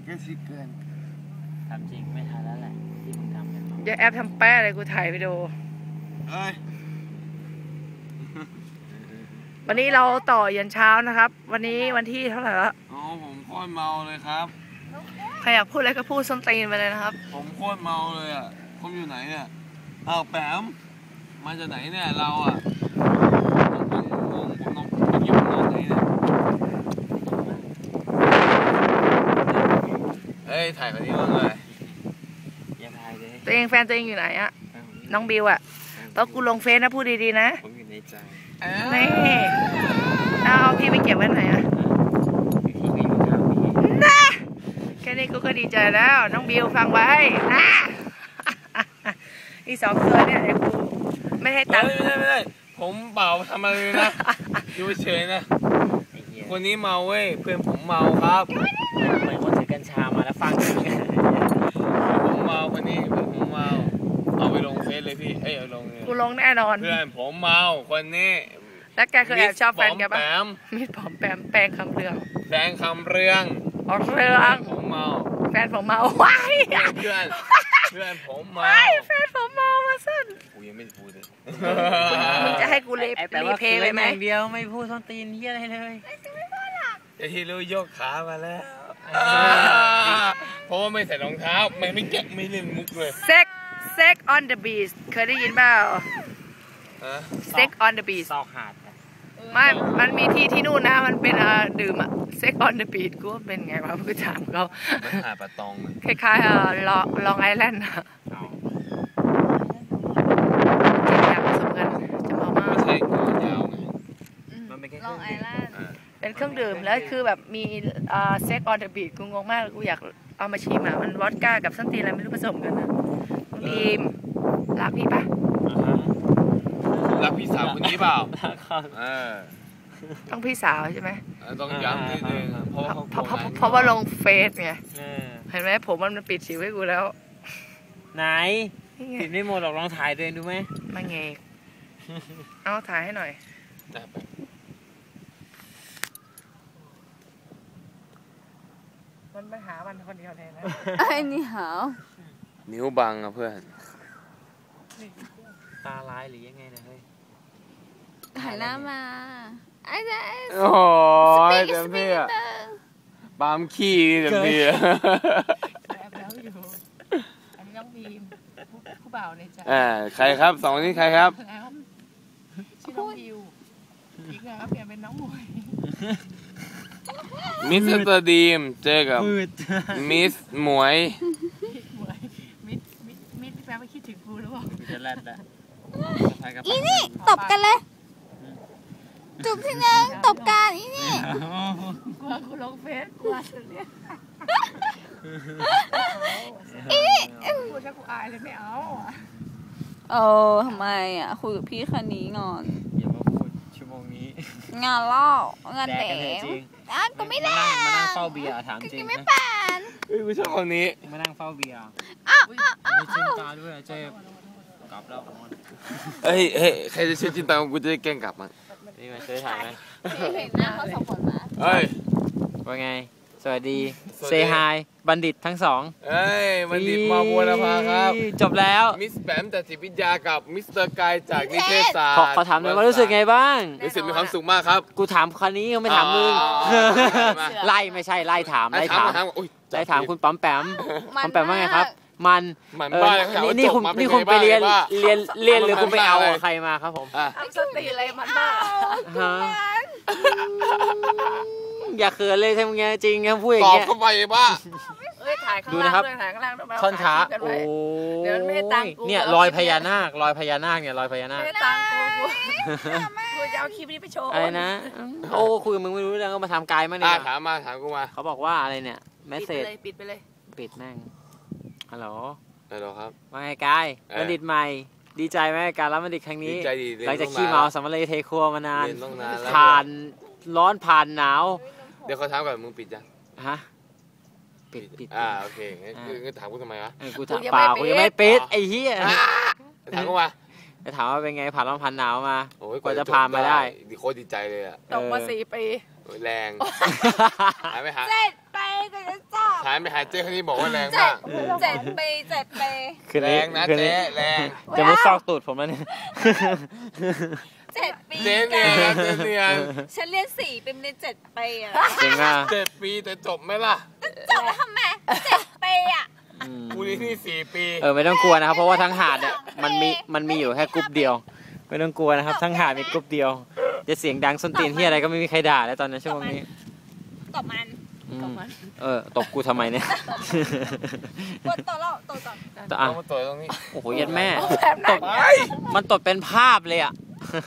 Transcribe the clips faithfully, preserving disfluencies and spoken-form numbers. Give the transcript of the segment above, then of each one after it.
ก็ชิเกินทำจริงไม่ทันแล้วแหละที่มึงทำกันอย่าแอบทำแป้เลยกูถ่ายวิดีโอเอ้ยวันนี้เราต่อยันเช้านะครับ วันนี้วันที่เท่าไหร่ละอ๋อผมโคตรเมาเลยครับใครอยากพูดอะไรก็พูดส้นตีนไปเลยนะครับผมโคตรเมาเลยอ่ะผมอยู่ไหนเนี่ยอ้าวแปมมาจากไหนเนี่ยเราอ่ะผมงงผมน้องผมอยู่นอนไหนเนี่ยเฮ้ยถ่ายคนนี้บ้างเลยอย่าถ่ายเลยตัวเองแฟนตัวเองอยู่ไหนอะน้องบิวอะเพราะกูลงเฟซนะพูดดีๆนะผมอยู่ในใจนี่เอาพี่ไปเก็บไว้ไหนอะนะแค่นี้กูก็ดีใจแล้วน้องบิวฟังไว้นะอีสองตัวเนี่ยไอ้กูไม่ให้ตังค์ไม่ได้ไม่ได้ผมเปล่าทำอะไรนะอยู่เฉยนะคนนี้เมาเว้ยเพื่อนผมเมาครับเหมือนคนถือกัญชามาแล้วฟังกันผมเมาคนนี้เพื่อนผมเมาเอาไปลงเฟซเลยพี่เอ้ยเอาลงกูลงแน่นอนเพื่อนผมเมาคนนี้แล้วแกเคยแอบชอบแฟนแกปะมิดผอมแปมแปลงคำเรืองแปลงคำเรืองอ๋อเรืองผมเมาแฟนผมเมาว้ายเพื่อนเพื่อนผมเมาแฟนผมเมามาสั้นกูยังไม่พูดเลยมึงจะให้กูรีเพย์ไปไหมเดียวไม่พูดส้นตีนเฮียอะไรเลยไอ้ที่รู้ยกขามาแล้วเพราะว่าไม่ใส่รองเท้าไม่ไม่แกะไม่เล่นมุกเลยเซ็กเซ็ก on the beach เคยได้ยินเปล่าเซ็ก on the beach ซอกหาดไม่มันมีที่ที่นู่นนะมันเป็นดื่มอะเซ็ก on the beach กูว่าเป็นไงวะกูถามเขาหาดปะตองคล้ายๆเออลองลองไอแลนด์อะอยากผสมกันจะเมามากไม่ใช่ยาวไงมันเป็นแค่ลองไอแลนด์เป็นเครื่องดื่มแล้วคือแบบมีเซ็ก on the beach กูงงมากกูอยากเอามาชิมอะมันวอดก้ากับส้นตีนอะไรไม่รู้ผสมกันนะบีมรักพี่ปะรักพี่สาวคนนี้เปล่าต้องพี่สาวใช่ไหมต้องย้ำนิดนึงเพราะว่าเขาเพราะว่าลงเฟซไงเห็นไหมผมมันปิดสิวให้กูแล้วไหนปิดไม่หมดหรอกลองถ่ายด้วยดูไหมมาเงยเอาถ่ายให้หน่อยมันไปหามันคนเดียวเลยนะไอ้นี่หาวนิ้วบังอะเพื่อนตาลายหรือยังไงนะเฮ้ยหันหน้ามาไอ้เจ๊โอ้ยเต็มที่อะบามขี้เต็มที่อะแอบแล้วอยู่อันนี้น้องบีมผู้บ่าวในใจอ่าใครครับสองคนนี้ใครครับชื่อน้องบิวอีกแล้วเปลี่ยนเป็นน้องหมวยมิสเตอร์ดีมเจอกับมิสหมวยมิสมิสมิสแปลว่าคิดถึงกูหรือเปล่าจะแรดละอีนี่ตบกันเลยจุบทีนึงตบกันอีนี่กลัวกูลงเฟซกลัวสุดเนี่ยอีนี่กูจะกูอายเลยไม่เอาเออทำไมอ่ะคุยกับพี่คันนี้งอนอย่ามาพูดชั่วโมงนี้งานเล่างานแดงอ่ะก็ไม่ได้มานั่งเฝ้าเบียร์ถามจริงไม่ป่านเฮ้ยกูชอบคนนี้มานั่งเฝ้าเบียร์อ้าวมีจิ้มตาด้วยเจ๊กลับแล้วเฮ้ยเฮ้ยใครจะช่วยจิ้มตากูจะได้แกล้งกลับมั้งนี่มาช่วยถ่ายไหมเห็นหน้าเขาสองคนมาเฮ้ยว่าไงสวัสดีเซฮายบัณฑิตทั้งสองเฮ้ยบัณฑิตมาบัวลภาครับจบแล้วมิสแบมแต่จิตวิทยากับมิสเตอร์กายจากนิเทศศาสตร์ขอถามหน่อยว่ารู้สึกไงบ้างรู้สึกมีความสุขมากครับกูถามคันนี้ยังไม่ถามมึงไล่ไม่ใช่ไล่ถามไล่ถามไล่ถามคุณปั๊มแปมปั๊มแปมว่าไงครับมันนี่นี่คุณนี่คุณไปเรียนเรียนเรียนหรือคุณไปเอาใครมาครับผมทำสติอะไรมันบ้าฮะอย่าเขินเลยทำไงจริงครับพูดอย่างเงี้ยตอบเข้าไปบ้าเอ้ยถ่ายข้างล่างด้วยถ่ายข้างล่างด้วยท่อนขาโอ้เดี๋ยวไม่ให้ตังกูเนี่ยรอยพญานาครอยพญานาคเนี่ยรอยพญานาคไม่ให้ตังกูกูจะเอาคลิปนี้ไปโชว์อะไรนะโอ้คุยมึงไม่รู้เรื่องก็มาทำกายมั้งเนี่ยถามมาถามกูมาเขาบอกว่าอะไรเนี่ยเมสเซจปิดไปเลยปิดแม่งฮัลโหลฮัลโหลครับว่าไงกายบัณฑิตใหม่ดีใจไหมการรับบัณฑิตครั้งนี้ดีใจดีหลังจากขี้เมาสำเร็จเทครัวมานานผ่านร้อนผ่านหนาวเดี๋ยวเขาถามก่อนมึงปิดยังฮะปิดปิดอ่าโอเคงั้นคือถามกูทำไมวะกูถามเปล่ากูยังไม่ปิดไอ้เหี้ยถามกูมาจะถามว่าเป็นไงผ่านร้อนผ่านหนาวมากว่าจะผ่านมาได้ดีโคตรดีใจเลยอ่ะตกมาสี่ปีแรงหายไปหาเสร็จไปก็จะจอดหายไม่หายเจ๊คนนี้บอกว่าแรงเจ็มาดกเจ็ดปีเจ็ดปีคืนแรนี้งนะคืนนี้เจ๊แรงจะมุดซอกตูดผมแล้วเนี่ยเจ็ดปีเจ๊เนี่ยเจ๊เนี่ยฉันเรียนสี่เป็นเรียนเจ็ดปีอะจริงอ่ะเจ็ดปีแต่จบไหมล่ะจบแล้วทำไมเจ็ดปีอะอืมกูนี่นี่สี่ปีเออไม่ต้องกลัวนะครับเพราะว่าทั้งหาดเนี่ยมันมีมันมีอยู่แค่กรุ๊ปเดียว ไม่ต้องกลัวนะครับทั้งหาดมีกรุ๊ปเดียวจะเสียงดังส้นตีนที่อะไรก็ไม่มีใครด่าแล้วตอนนี้ชั่วโมงนี้ตบมันอืมเออตบกูทำไมเนี่ยกดตัวเราตัวก่อนต่อต้อ่ะองมาต่อยตรงนี้โอ้โหยัดแม่แบบตนั้นบมันตดเป็นภาพเลยอ่ะ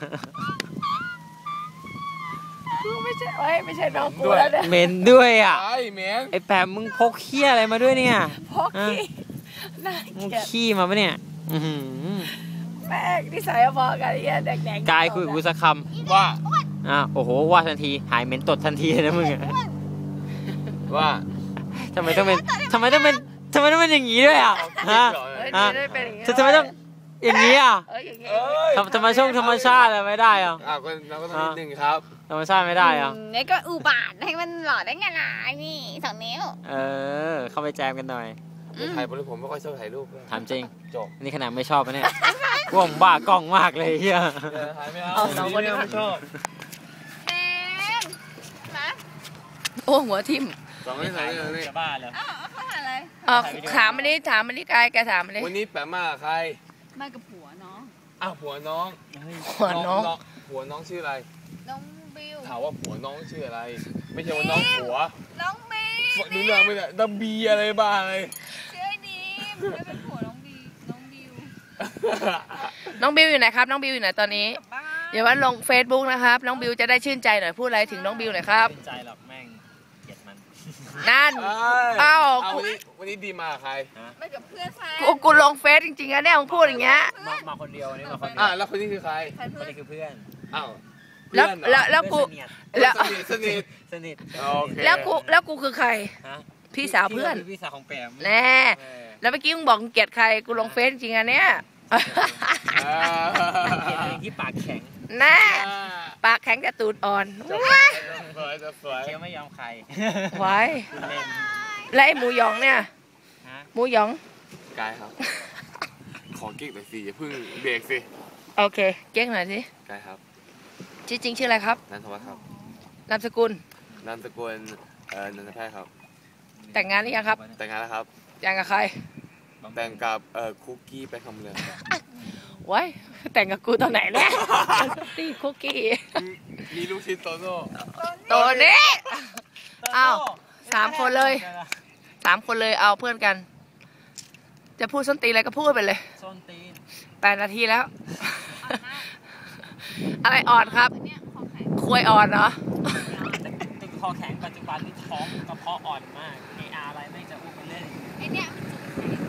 กูไม่ใช่เอ้ยไม่ใช่น้องกูแล้วเนี่ยเหม็นด้วยอ่ะไอ้แมนไอ้แปมมึงพกเขี้ยอะไรมาด้วยเนี่ยพกขี้น่ามึงเกลียดขี้มาปะเนี่ยอื้อหือแม่งนิสัยพอกันไอ้เหี้ยแดงๆกายคุยกับกูสักคว่าำอ่ะโอ้โหว่าทันทีหายเหม็นตดทันทีเลยนะมึงอะว่าทำไมต้องเป็นทำไมต้องเป็นทำไมต้องเป็นอย่างนี้ด้วยอ่ะฮะเฮ้ยฮะไม่ได้เป็นอย่างงี้ทำไมต้องอย่างนี้อ่ะเอ้ยอย่างงี้เอ้ยธรรมธรรมชาติธรรมชาติอะไรไม่ได้อ่ะอ่ะก็เราก็ต้องนิดนึงครับธรรมชาติไม่ได้อ่ะนี่ก็อุบาทให้มันหล่อได้ไงล่ะนี่สองนิ้วเออ เข้าไปแจมกันหน่อยถ่ายบริผมไม่ค่อยชอบถ่ายรูปถามจริงจบนี่ขนาดไม่ชอบนะเนี่ยกวงบ้ากล้องมากเลยเฮียถ่ายไม่เอาสองคนนี้ไม่ชอบเต็มนะโอ้หัวทิ่มสองคนนี้ถ่ายเลยนี่จะบ้าเลยอ้าวเขาหาอะไรเออถามมันนี่ถามมันนี่กายแกถามมันนี่วันนี้แปมมาใครมากับผัวน้องอ้าวผัวน้องหัวน้องผัวน้องชื่ออะไรน้องบิวถามว่าผัวน้องชื่ออะไร ไม่ใช่ว่าน้องผัวน้องบิวดูเรื่องไม่ได้ดับบีอะไรบ้าอะไรชื่อไอ้ดีมไม่เป็นผัวน้องบิวน้องบิวน้องบิวอยู่ไหนครับ น้องบิวอยู่ไหนตอนนี้กลับบ้านเดี๋ยวว่าลง Facebook นะครับ น้องบิวจะได้ชื่นใจหน่อยพูดอะไรถึงน้องบิวหน่อยครับเป็นใจหรอกแม่งเกลียดมันนั่นอ้าอ้าวววันนี้วันนี้ดีมาใครไปกับเพื่อนแฟนกูกูลงเฟซจริงๆนะเนี่ยมึงพูดอย่างเงี้ยมามาคนเดียวนี่มาคนเดีอ่ะยวแล้วคนนี้คือใครแฟนคเพื่นอนนี้คือเพื่อนอ้าวแล้วเพื่อนเหรอแล้วแล้วกูเพื่อนสนิทแล้วสนิทสนิทสนิทโอเคแล้วกูแล้วกูคือใครฮะพี่สาวเพื่อนพี่สาวของแปมแน่แล้วเมื่อกี้มึงบอกมึงเกลียดใครกูลงเฟซจริงๆอะเนี่ยอ่าเกลียดอะไรที่ปากแข็งแน่ปากแข็งแต่ตูดอ่อนจะสว้าวยจะสวยเคี้ยวไม่ยอมใครไว้คุณเล่นแล้วไอ้หมูหยองเนี่ยฮะหมูหยองกายครับ ขอกิ๊กหน่อยสิอย่าเพิ่งเบรกสิโอเค เก๊กหน่อยสิกายครับชื่อจริงชื่ออะไรครับนันทวัฒน์ครับนามสกุลนามสกุลเอ่อนันทแพทย์ครับแต่งงานหรือยังครับแต่งงานแล้วครับแต่งกับใครแต่งกับเอ่อคุกกี้ไปคำเรืองไว้แต่งกับกูตอนไหนเนี่ย ตีคุกกี้มีลูกชิ้นโตโน่ตัวนี้อ้าวสามคนเลยสามคนเลยเอาเพื่อนกัน จะพูดส้นตีนอะไรก็พูดไปเลยส้นตีนแปดนาทีแล้ว อะไรอ่อนครับเนี่ยของใครคุยอ่อนเหรอตึงคอแข็งปัจจุบันนี่ท้องกระเพาะอ่อนมากไออาอะไรไม่จะอ้วกไปเล่นไอเนี่ยมันจุก